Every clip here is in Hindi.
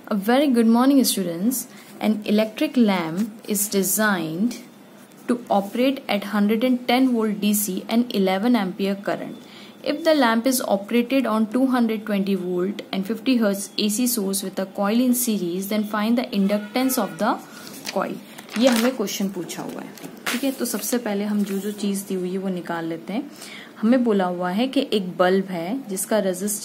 A very good morning, students. An electric lamp is designed to operate at 110 volt DC and 11 ampere current. If the lamp is operated on 220 volt and 50 Hz AC source with a coil in series, then find the inductance of the coil. ये हमें क्वेश्चन पूछा हुआ है, ठीक है। तो सबसे पहले हम जो चीज दी हुई है वो निकाल लेते हैं। हमें बोला हुआ है कि एक बल्ब है जिसका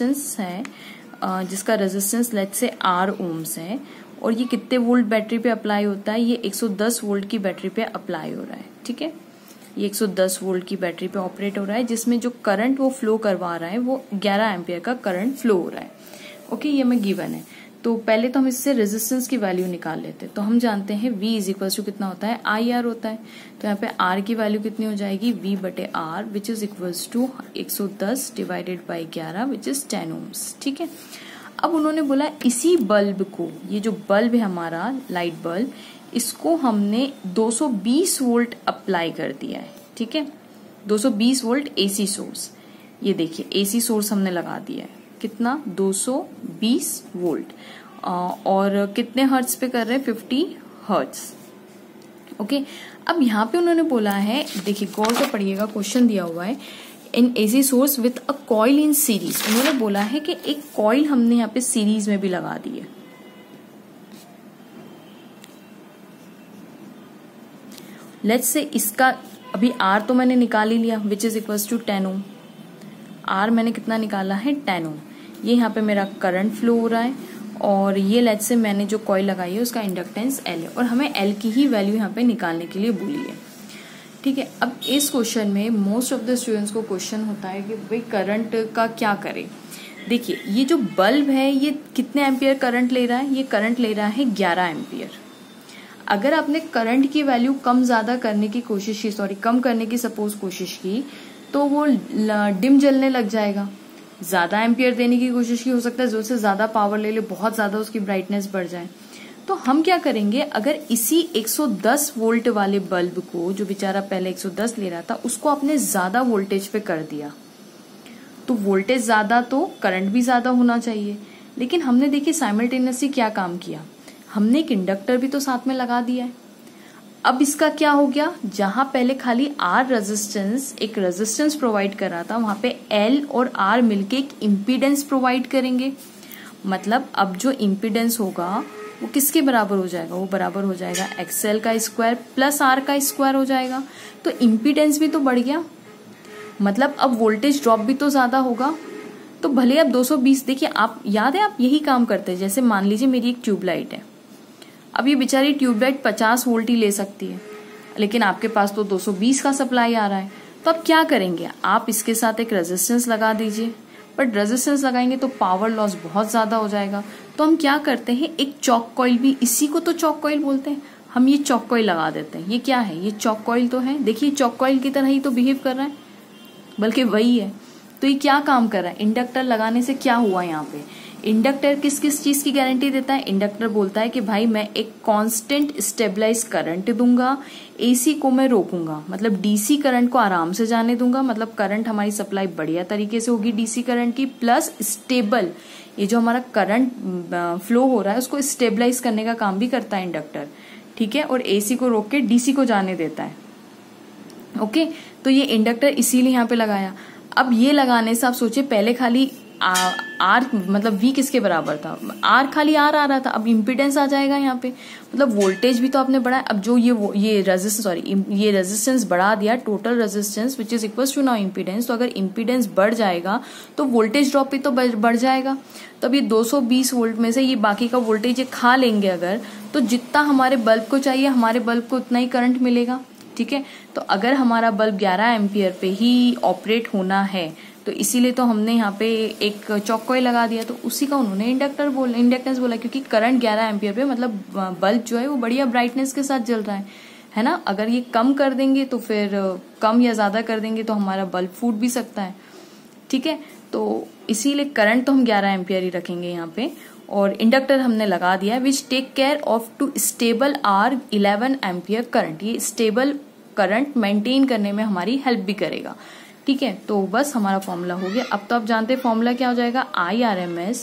रेजिस्टेंस लेट्स से R ओम्स है और ये कितने वोल्ट बैटरी पे अप्लाई होता है, ये 110 वोल्ट की बैटरी पे अप्लाई हो रहा है, ठीक है। ये 110 वोल्ट की बैटरी पे ऑपरेट हो रहा है जिसमें जो करंट वो फ्लो करवा रहा है वो 11 एम्पियर का करंट फ्लो हो रहा है। ओके, ये हमें गिवन है। तो पहले तो हम इससे रेजिस्टेंस की वैल्यू निकाल लेते हैं। तो हम जानते हैं V इज इक्वल टू कितना होता है, IR होता है। तो यहाँ पे R की वैल्यू कितनी हो जाएगी, V बटे R which is equals to 110 divided by 11 which is 10 ohms, ठीक है। अब उन्होंने बोला इसी बल्ब को, ये जो बल्ब है हमारा लाइट बल्ब, इसको हमने 220 वोल्ट अप्लाई कर दिया है, ठीक है। 220 वोल्ट AC सोर्स, ये देखिए AC सोर्स हमने लगा दिया है, कितना 220 वोल्ट और कितने हर्ट्ज पे कर रहे हैं, 50 हर्ट्ज। ओके, अब यहाँ पे उन्होंने बोला है, देखिए गौर से पढ़िएगा, क्वेश्चन दिया हुआ है in AC source with a coil in series. उन्होंने बोला है कि एक कॉइल हमने यहाँ पे सीरीज में भी लगा दी है। लेट्स से इसका अभी R तो मैंने निकाल ही लिया which is equals to 10 ohm. R मैंने कितना निकाला है, 10 ओम। ये यहाँ पे मेरा करंट फ्लो हो रहा है और ये लेट्स से मैंने जो कॉइल लगाई है उसका इंडक्टेंस L है और हमें L की ही वैल्यू यहाँ पे निकालने के लिए बोली है, ठीक है। अब इस क्वेश्चन में मोस्ट ऑफ द स्टूडेंट्स को क्वेश्चन होता है कि भाई करंट का क्या करें। देखिए ये जो बल्ब है ये कितने एम्पियर करंट ले रहा है, ये करंट ले रहा है 11 एम्पियर। अगर आपने करंट की वैल्यू कम करने की सपोज कोशिश की तो वो डिम जलने लग जाएगा। ज्यादा एम्पियर देने की कोशिश की, हो सकता है जो से ज्यादा पावर ले ले, बहुत ज्यादा उसकी ब्राइटनेस बढ़ जाए। तो हम क्या करेंगे, अगर इसी 110 वोल्ट वाले बल्ब को, जो बेचारा पहले 110 ले रहा था, उसको आपने ज्यादा वोल्टेज पे कर दिया, तो वोल्टेज ज्यादा तो करंट भी ज्यादा होना चाहिए। लेकिन हमने देखिए साइमल्टेनियसली क्या काम किया, हमने एक इंडक्टर भी तो साथ में लगा दिया है। अब इसका क्या हो गया, जहां पहले खाली R एक रेजिस्टेंस प्रोवाइड कर रहा था, वहां पे L और R मिलके एक इम्पीडेंस प्रोवाइड करेंगे। मतलब अब जो इम्पीडेंस होगा वो किसके बराबर हो जाएगा, वो बराबर हो जाएगा XL का स्क्वायर प्लस R का स्क्वायर हो जाएगा। तो इम्पीडेंस भी तो बढ़ गया, मतलब अब वोल्टेज ड्रॉप भी तो ज्यादा होगा। तो भले अब 220, देखिए आप याद है आप यही काम करते हैं। जैसे मान लीजिए मेरी एक ट्यूबलाइट है, अब ये बेचारी ट्यूबलाइट 50 वोल्ट ही ले सकती है, लेकिन आपके पास तो 220 का सप्लाई आ रहा है। तो अब क्या करेंगे, आप इसके साथ एक रेजिस्टेंस लगा दीजिए, बट रेजिस्टेंस लगाएंगे तो पावर लॉस बहुत ज्यादा हो जाएगा। तो हम क्या करते हैं, एक चॉक कॉइल, भी इसी को तो चॉक कॉइल बोलते हैं, हम ये चॉक कॉइल लगा देते हैं। ये क्या है, ये चॉक कॉइल तो है, देखिए चॉक कॉइल की तरह ही तो बिहेव कर रहा है, बल्कि वही है। तो ये क्या काम कर रहा है, इंडक्टर लगाने से क्या हुआ, यहाँ पे इंडक्टर किस किस चीज की गारंटी देता है, इंडक्टर बोलता है कि भाई मैं एक कांस्टेंट स्टेबलाइज करंट दूंगा, AC को मैं रोकूंगा, मतलब DC करंट को आराम से जाने दूंगा, मतलब करंट हमारी सप्लाई बढ़िया तरीके से होगी DC करंट की, प्लस स्टेबल, ये जो हमारा करंट फ्लो हो रहा है उसको स्टेबलाइज करने का काम भी करता है इंडक्टर, ठीक है। और AC को रोक के DC को जाने देता है। ओके, तो ये इंडक्टर इसीलिए यहाँ पे लगाया। अब ये लगाने से आप सोचिए, पहले खाली R मतलब V किसके बराबर था, R खाली R आ रहा था, अब इम्पीडेंस आ जाएगा यहाँ पे, मतलब वोल्टेज भी तो आपने बढ़ाया। अब जो ये रेजिस्टेंस बढ़ा दिया, total resistance which is equal to now impedance. तो अगर इम्पीडेंस बढ़ जाएगा तो वोल्टेज ड्रॉप भी तो बढ़ जाएगा। तो अब ये 220 वोल्ट में से ये बाकी का वोल्टेज ये खा लेंगे अगर, तो जितना हमारे बल्ब को चाहिए, हमारे बल्ब को उतना ही करंट मिलेगा, ठीक है। तो अगर हमारा बल्ब 11 एम्पियर पे ही ऑपरेट होना है तो इसीलिए तो हमने यहाँ पे एक चॉक कॉइल लगा दिया, तो उसी का उन्होंने इंडक्टेंस बोला, क्योंकि करंट 11 एम्पियर पे मतलब बल्ब जो है वो बढ़िया ब्राइटनेस के साथ जल रहा है ना। अगर ये कम कर देंगे तो फिर कम या ज्यादा कर देंगे तो हमारा बल्ब फूट भी सकता है, ठीक है। तो इसीलिए करंट तो हम 11 एम्पियर ही रखेंगे यहाँ पे, और इंडक्टर हमने लगा दिया है which take care of to stable R 11 ampere current. ये स्टेबल करंट मेंटेन करने में हमारी हेल्प भी करेगा, ठीक है। तो बस हमारा फॉर्मूला हो गया। अब तो आप जानते हैं फॉर्मूला क्या हो जाएगा, IRMS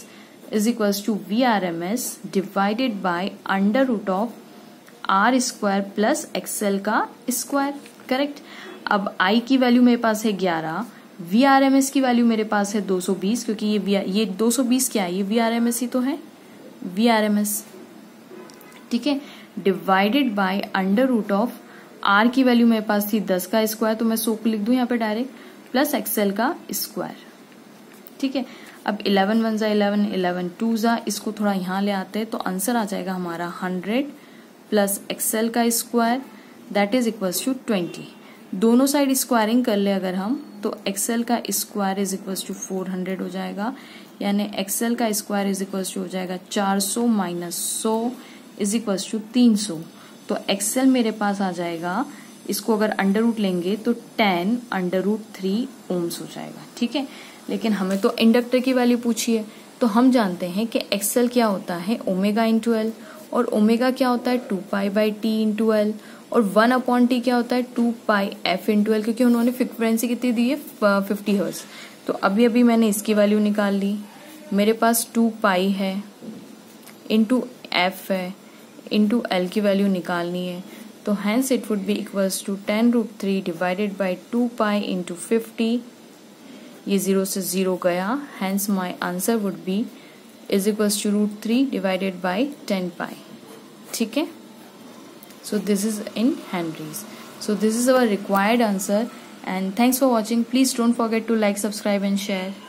is equals to VRMS divided by under root of R square plus XL का स्क्वायर। करेक्ट। अब I की वैल्यू मेरे पास है 11, VRMS की वैल्यू मेरे पास है 220, क्योंकि ये 220 क्या है, ये VRMS ही तो है, VRMS। ठीक है, divided by under root of R की वैल्यू मेरे पास थी 10 का स्क्वायर, तो मैं 100 को लिख दूं यहाँ पे डायरेक्ट, प्लस XL का स्क्वायर। ठीक है, अब 11 1 जा 11, 11 2 जा, इसको थोड़ा यहाँ ले आते हैं तो आंसर आ जाएगा हमारा 100 प्लस XL का square that is equals to 20। दोनों साइड स्क्वायरिंग कर ले अगर हम, तो XL का स्क्वायर इज इक्वल्स टू 400 हो जाएगा, यानी XL का स्क्वायर इज इक्वल्स टू हो जाएगा 400 माइनस 100 इज इक्वल्स टू 300। तो XL मेरे पास आ जाएगा, इसको अगर अंडर रूट लेंगे तो 10 अंडर रूट 3 ओम्स हो जाएगा। ठीक है, लेकिन हमें तो इंडक्टर की वैल्यू पूछी है, तो हम जानते हैं कि XL क्या होता है ओमेगा इंटू एल, और ओमेगा क्या होता है 2 pi by T into L, और 1 अपॉन टी क्या होता है 2 पाई एफ इंटू एल, क्योंकि उन्होंने फ्रिक्वेंसी कितनी दी है 50 हर्ट्ज। तो अभी अभी मैंने इसकी वैल्यू निकाल ली, मेरे पास 2 पाई है इंटू एफ है इंटू एल की वैल्यू निकालनी है, तो hence it would be equals to 10 root 3 divided by 2 pi into 50, ये 0 से 0 गया, hence my answer would be is equals to root 3 divided by 10 pi. ठीक है, so this is in Henry's. So this is our required answer, and thanks for watching. Please don't forget to like, subscribe and share.